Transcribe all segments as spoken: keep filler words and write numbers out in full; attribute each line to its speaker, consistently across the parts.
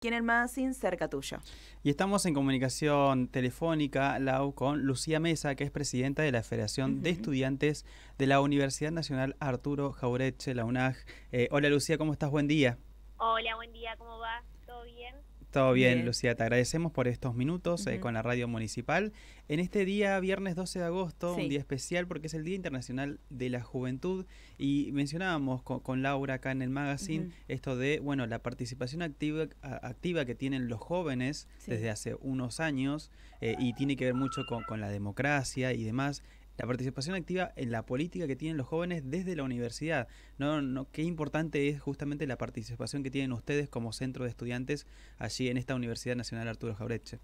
Speaker 1: Kenneth Magazine, cerca tuyo.
Speaker 2: Y estamos en comunicación telefónica, Lau, con Lucía Mesa, que es presidenta de la Federación uh-huh. de Estudiantes de la Universidad Nacional Arturo Jauretche, la UNAJ. Eh, hola Lucía, ¿cómo estás? Buen día.
Speaker 3: Hola, buen día, ¿cómo va? ¿Todo bien?
Speaker 2: Todo bien,
Speaker 1: bien,
Speaker 2: Lucía, te agradecemos por estos minutos uh-huh. eh, con la radio municipal. En este día, viernes doce de agosto, sí. un día especial porque es el Día Internacional de la Juventud, y mencionábamos con, con Laura acá en el magazine uh-huh. esto de, bueno, la participación activa, activa que tienen los jóvenes sí. desde hace unos años, eh, y tiene que ver mucho con, con la democracia y demás. La participación activa en la política que tienen los jóvenes desde la universidad. No, no, qué importante es justamente la participación que tienen ustedes como centro de estudiantes allí en esta Universidad Nacional Arturo Jauretche.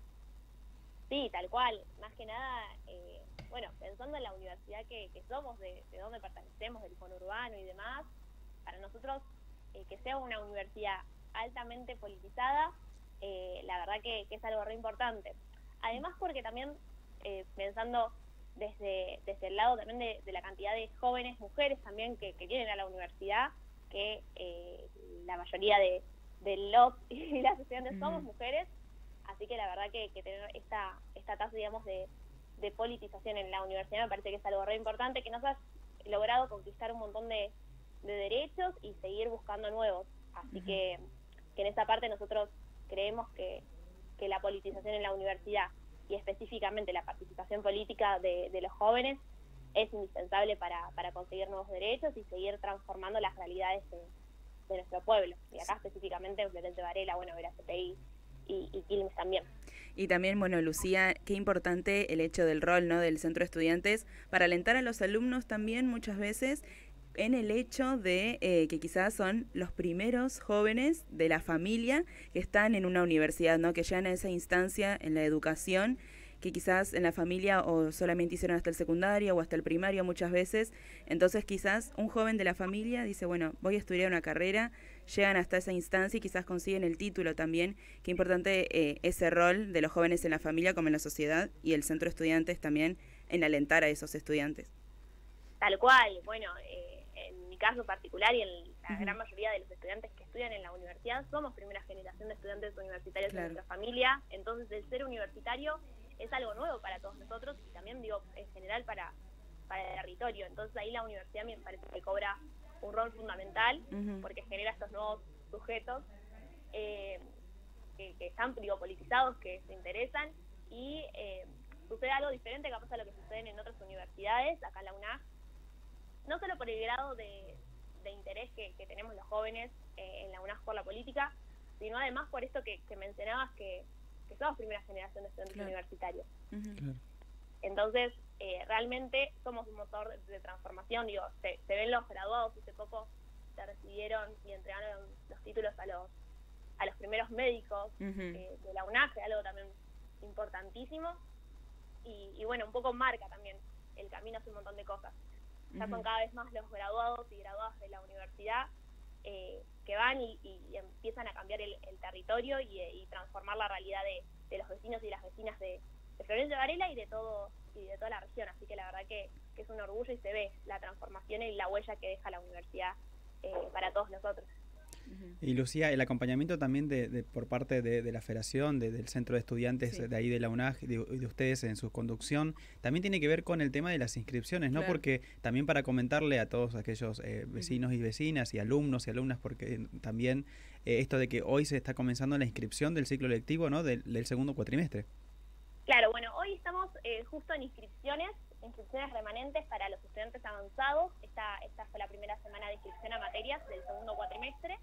Speaker 3: Sí, tal cual. Más que nada, eh, bueno, pensando en la universidad que, que somos, de, de dónde pertenecemos, del conurbano y demás, para nosotros eh, que sea una universidad altamente politizada, eh, la verdad que, que es algo re importante. Además porque también, eh, pensando desde, desde el lado también de, de la cantidad de jóvenes, mujeres también que, que vienen a la universidad, que eh, la mayoría de, de los y las estudiantes uh-huh. somos mujeres, así que la verdad que, que tener esta, esta tasa, digamos, de, de politización en la universidad me parece que es algo re importante, que nos ha logrado conquistar un montón de, de derechos y seguir buscando nuevos, así uh-huh. que, que en esa parte nosotros creemos que, que la politización en la universidad y específicamente la participación política de, de los jóvenes es indispensable para, para conseguir nuevos derechos y seguir transformando las realidades de, de nuestro pueblo. Y acá específicamente en Florente Varela, bueno, Vera C P I y, y Quilmes también.
Speaker 1: Y también, bueno, Lucía, qué importante el hecho del rol, ¿no?, del Centro de Estudiantes para alentar a los alumnos también muchas veces en el hecho de eh, que quizás son los primeros jóvenes de la familia que están en una universidad, ¿no?, que llegan a esa instancia en la educación, que quizás en la familia o solamente hicieron hasta el secundario o hasta el primario muchas veces. Entonces quizás un joven de la familia dice, bueno, voy a estudiar una carrera, llegan hasta esa instancia y quizás consiguen el título también. Qué importante eh, ese rol de los jóvenes en la familia como en la sociedad, y el Centro de Estudiantes también en alentar a esos estudiantes.
Speaker 3: Tal cual, bueno, eh, en mi caso particular y en la uh-huh. gran mayoría de los estudiantes que estudian en la universidad somos primera generación de estudiantes universitarios claro. en nuestra familia, entonces el ser universitario es algo nuevo para todos nosotros y también, digo, en general para, para el territorio. Entonces ahí la universidad me parece que cobra un rol fundamental uh-huh. porque genera estos nuevos sujetos eh, que, que están, digo, politizados, que se interesan y eh, sucede algo diferente capaz a lo que sucede en otras universidades, acá en la UNAJ, no solo por el grado de, de interés que, que tenemos los jóvenes eh, en la UNAJ por la política, sino además por esto que, que mencionabas que que somos primera generación de estudiantes claro. universitarios. Uh-huh. Claro. Entonces, eh, realmente somos un motor de, de transformación. Digo, se, se ven los graduados, hace poco se recibieron y entregaron los títulos a los a los primeros médicos uh-huh. eh, de la UNAJ, algo también importantísimo. Y, y bueno, un poco marca también el camino hacia un montón de cosas. Ya uh-huh. son cada vez más los graduados y graduadas de la universidad Eh, que van y, y empiezan a cambiar el, el territorio y, y transformar la realidad de, de los vecinos y las vecinas de, de Florencio Varela y de todo y de toda la región, así que la verdad que, que es un orgullo y se ve la transformación y la huella que deja la universidad eh, para todos nosotros.
Speaker 2: Y Lucía, el acompañamiento también de, de por parte de, de la Federación, de, del Centro de Estudiantes sí. de ahí de la UNAJ y de, de ustedes en su conducción, también tiene que ver con el tema de las inscripciones, ¿no? Claro. Porque también para comentarle a todos aquellos eh, vecinos y vecinas y alumnos y alumnas, porque también eh, esto de que hoy se está comenzando la inscripción del ciclo lectivo, ¿no?, del, del segundo cuatrimestre.
Speaker 3: Claro, bueno, hoy estamos eh, justo en inscripciones, inscripciones remanentes para los estudiantes avanzados. Esta, esta fue la primera semana de inscripción a materias del segundo cuatrimestre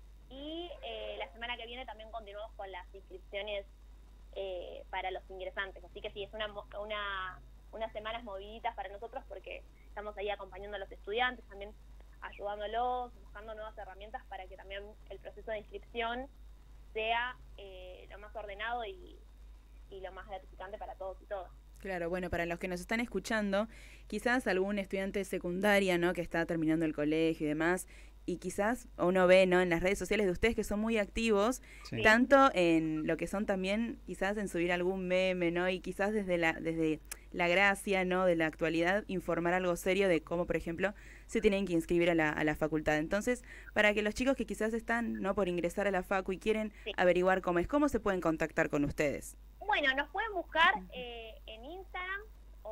Speaker 3: y eh, la semana que viene también continuamos con las inscripciones eh, para los ingresantes. Así que sí, es una, una, unas semanas moviditas para nosotros porque estamos ahí acompañando a los estudiantes, también ayudándolos, buscando nuevas herramientas para que también el proceso de inscripción sea eh, lo más ordenado y y lo más gratificante para todos y todas.
Speaker 1: Claro, bueno, para los que nos están escuchando, quizás algún estudiante de secundaria, ¿no?, que está terminando el colegio y demás, y quizás uno ve, ¿no?, en las redes sociales de ustedes que son muy activos, sí. tanto en lo que son también quizás en subir algún meme, ¿no? Y quizás desde la desde la gracia, ¿no?, de la actualidad, informar algo serio de cómo, por ejemplo, se tienen que inscribir a la, a la facultad. Entonces, para que los chicos que quizás están, ¿no?, por ingresar a la facu y quieren sí. averiguar cómo es, ¿cómo se pueden contactar con ustedes?
Speaker 3: Bueno, nos pueden buscar eh, en Instagram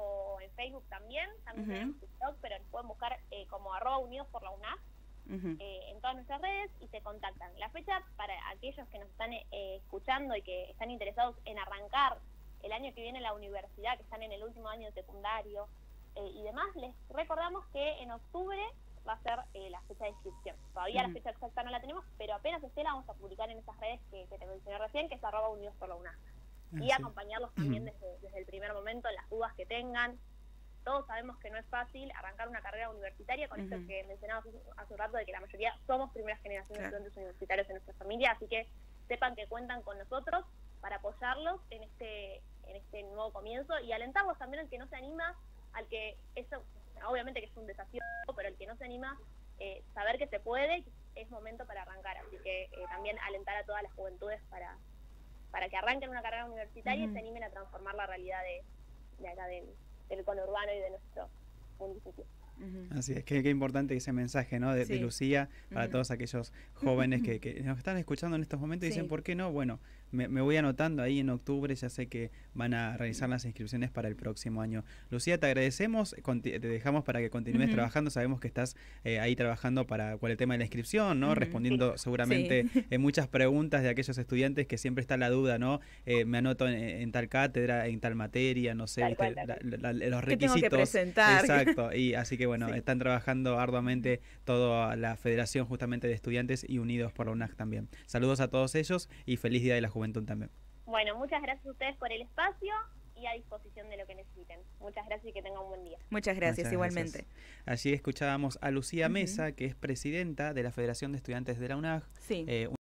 Speaker 3: o en Facebook también, también uh-huh. tenemos TikTok, pero nos pueden buscar eh, como arroba unidos por la UNAG uh-huh. eh, en todas nuestras redes y se contactan. La fecha para aquellos que nos están eh, escuchando y que están interesados en arrancar el año que viene la universidad, que están en el último año de secundario eh, y demás, les recordamos que en octubre va a ser eh, la fecha de inscripción. Todavía uh-huh. la fecha exacta no la tenemos, pero apenas esté la vamos a publicar en esas redes que, que te mencioné recién, que es arroba unidos por la UNAG. Ah, y sí. acompañarlos también uh-huh. desde, desde el primer momento en las dudas que tengan. Todos sabemos que no es fácil arrancar una carrera universitaria, con uh-huh. esto que mencionamos hace un rato, de que la mayoría somos primeras generaciones claro. de estudiantes universitarios en nuestra familia, así que sepan que cuentan con nosotros para apoyarlos en este en este nuevo comienzo y alentarlos también al que no se anima, al que eso obviamente que es un desafío, pero el que no se anima, eh, saber que se puede, es momento para arrancar, así que eh, también alentar a todas las juventudes para para que arranquen una carrera universitaria uh-huh. y se animen a transformar la realidad de, de acá del, del conurbano y de nuestro municipio.
Speaker 2: Uh-huh. Así es, que qué importante ese mensaje, ¿no? de, sí. de Lucía para uh-huh. todos aquellos jóvenes que, que nos están escuchando en estos momentos y sí. dicen, ¿por qué no? Bueno, me, me voy anotando ahí en octubre, ya sé que van a realizar las inscripciones para el próximo año. Lucía, te agradecemos, te dejamos para que continúes uh-huh. trabajando, sabemos que estás eh, ahí trabajando para con el tema de la inscripción, ¿no? Uh-huh. Respondiendo sí. seguramente sí. en muchas preguntas de aquellos estudiantes que siempre está la duda, ¿no? Eh, me anoto en, en tal cátedra, en tal materia, no sé, ¿viste? La, la, la, los requisitos.
Speaker 1: ¿Qué tengo que presentar?
Speaker 2: Exacto, y así que bueno, sí. están trabajando arduamente toda la Federación justamente de Estudiantes y Unidos por la UNAG también. Saludos a todos ellos y feliz Día de la Juventud también.
Speaker 3: Bueno, muchas gracias a ustedes por el espacio y a disposición de lo que necesiten. Muchas gracias y que tengan un buen día.
Speaker 1: Muchas gracias, Muchas igualmente.
Speaker 2: Gracias. Allí escuchábamos a Lucía uh-huh. Mesa, que es presidenta de la Federación de Estudiantes de la UNAG.
Speaker 1: Sí.
Speaker 2: Eh,